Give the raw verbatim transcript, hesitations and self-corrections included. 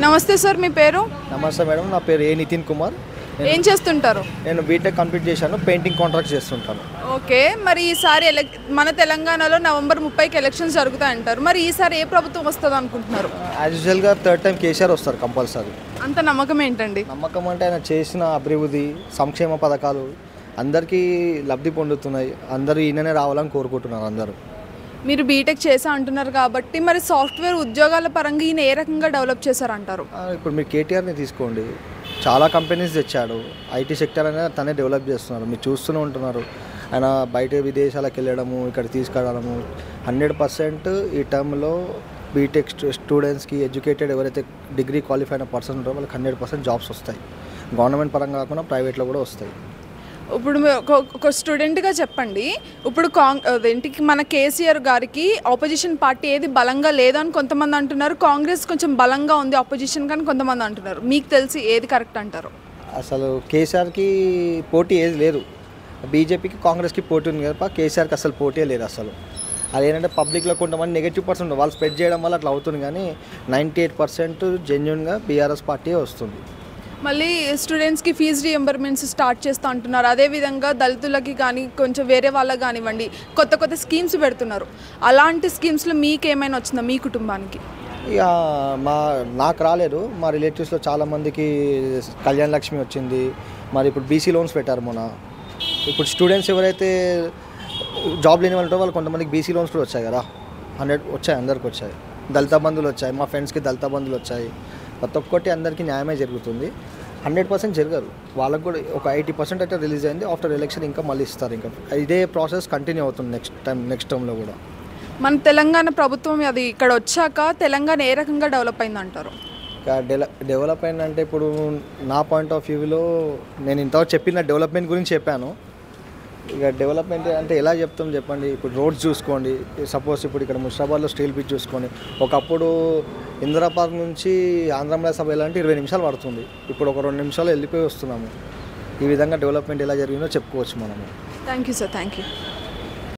నమస్తే సార్, మీ పేరు? నమస్తే మేడం, నా పేరు ఏ నితిన్ కుమార్. ఏం చేస్తుంటారు? నేను బీటెక్ కంప్లీట్ చేశాను, పెయింటింగ్ కాంట్రాక్ట్స్ చేస్తుంటాను. ఓకే, మరి ఈసారి ఎలక్ మన తెలంగాణలో నవంబర్ ముప్పైకి ఎలక్షన్స్ జరుగుతాయంటారు. మరి ఈసారి ఏ ప్రభుత్వం వస్తుంది అనుకుంటున్నారు? యాజ్ యూజువల్గా థర్డ్ టైం కేసీఆర్ వస్తారు కంపల్సరీ. అంత నమ్మకం ఏంటండి? నమ్మకం అంటే ఆయన చేసిన అభివృద్ధి సంక్షేమ పథకాలు అందరికీ లబ్ధి పొందుతున్నాయి. అందరూ ఈయననే రావాలని కోరుకుంటున్నారు అందరూ. మీరు బీటెక్ చేసా అంటున్నారు కాబట్టి మరి సాఫ్ట్వేర్ ఉద్యోగాల పరంగా ఈయన ఏ రకంగా డెవలప్ చేశారంటారు? ఇప్పుడు మీరు కేటీఆర్ని తీసుకోండి, చాలా కంపెనీస్ తెచ్చాడు. ఐటీ సెక్టర్ అనేది తనే డెవలప్ చేస్తున్నారు, మీరు చూస్తూనే ఉంటున్నారు. ఆయన బయట విదేశాలకు వెళ్ళడము, ఇక్కడ తీసుకురావడము. హండ్రెడ్ పర్సెంట్ ఈ టర్మ్లో బీటెక్ స్టూడెంట్స్కి ఎడ్యుకేటెడ్ ఎవరైతే డిగ్రీ క్వాలిఫై అయిన పర్సన్ ఉంటారో వాళ్ళకి హండ్రెడ్ పర్సెంట్ జాబ్స్ వస్తాయి. గవర్నమెంట్ పరంగా కాకుండా ప్రైవేట్లో కూడా వస్తాయి. ఇప్పుడు ఒక స్టూడెంట్గా చెప్పండి, ఇప్పుడు కాంగ్ ఇంటికి మన కేసీఆర్ గారికి ఆపోజిషన్ పార్టీ ఏది బలంగా లేదని కొంతమంది అంటున్నారు, కాంగ్రెస్ కొంచెం బలంగా ఉంది ఆపోజిషన్ కానీ కొంతమంది అంటున్నారు. మీకు తెలిసి ఏది కరెక్ట్ అంటారు? అసలు కేసీఆర్కి పోటీ ఏది లేదు. బీజేపీకి కాంగ్రెస్కి పోటీ ఉంది తప్ప కేసీఆర్కి అసలు పోటీ లేదు అసలు. అదేంటంటే పబ్లిక్లో కొంతమంది నెగిటివ్ పర్సెంట్ వాళ్ళు స్ప్రెడ్ చేయడం వల్ల అట్లా అవుతుంది, కానీ నైంటీ ఎయిట్ పర్సెంట్ జెన్యున్గా బీఆర్ఎస్ పార్టీ వస్తుంది. మళ్ళీ స్టూడెంట్స్కి ఫీజు రీఎంబర్మెంట్స్ స్టార్ట్ చేస్తూ అంటున్నారు. అదేవిధంగా దళితులకి కానీ కొంచెం వేరే వాళ్ళకి కానివ్వండి కొత్త కొత్త స్కీమ్స్ పెడుతున్నారు. అలాంటి స్కీమ్స్లో మీకు ఏమైనా వచ్చిందా మీ కుటుంబానికి? ఇక మా నాకు రాలేదు, మా రిలేటివ్స్లో చాలామందికి కళ్యాణ లక్ష్మి వచ్చింది. మరి ఇప్పుడు బీసీ లోన్స్ పెట్టారు మొన్న. ఇప్పుడు స్టూడెంట్స్ ఎవరైతే జాబ్ లేని వాళ్ళు ఉంటారో వాళ్ళు కొంతమందికి బీసీ లోన్స్ కూడా వచ్చాయి కదా, హండ్రెడ్ వచ్చాయి, అందరికి వచ్చాయి. దళిత బంధువులు వచ్చాయి, మా ఫ్రెండ్స్కి దళిత బంధువులు వచ్చాయి. ప్రతి ఒక్కటి అందరికీ న్యాయమే జరుగుతుంది. హండ్రెడ్ పర్సెంట్ జరగరు, వాళ్ళకు కూడా ఒక ఎయిటీ పర్సెంట్ అయితే రిలీజ్ అయింది. ఆఫ్టర్ ఎలక్షన్ ఇంకా మళ్ళీ ఇస్తారు. ఇంకా ఇదే ప్రాసెస్ కంటిన్యూ అవుతుంది నెక్స్ట్ టైం నెక్స్ట్ టైంలో కూడా. మన తెలంగాణ ప్రభుత్వం అది ఇక్కడ వచ్చాక తెలంగాణ ఏ రకంగా డెవలప్ అయిందంటారు? డెల డెవలప్ అయిందంటే ఇప్పుడు నా పాయింట్ ఆఫ్ వ్యూలో నేను ఇంతవరకు చెప్పిన డెవలప్మెంట్ గురించి చెప్పాను. ఇక డెవలప్మెంట్ అంటే ఎలా చెప్తాం చెప్పండి. ఇప్పుడు రోడ్స్ చూసుకోండి, సపోజ్ ఇప్పుడు ఇక్కడ ముషిరాబాద్లో స్టీల్ బ్రిడ్జ్ చూసుకోండి. ఒకప్పుడు ఇందిరా పార్క్ నుంచి ఆంధ్రప్రదేశ్ సభ వెళ్ళాలంటే ఇరవై నిమిషాలు పడుతుంది, ఇప్పుడు ఒక రెండు నిమిషాలు వెళ్ళిపోయి వస్తున్నాము. ఈ విధంగా డెవలప్మెంట్ ఎలా జరిగిందో చెప్పుకోవచ్చు మనము. Thank you sir, thank you.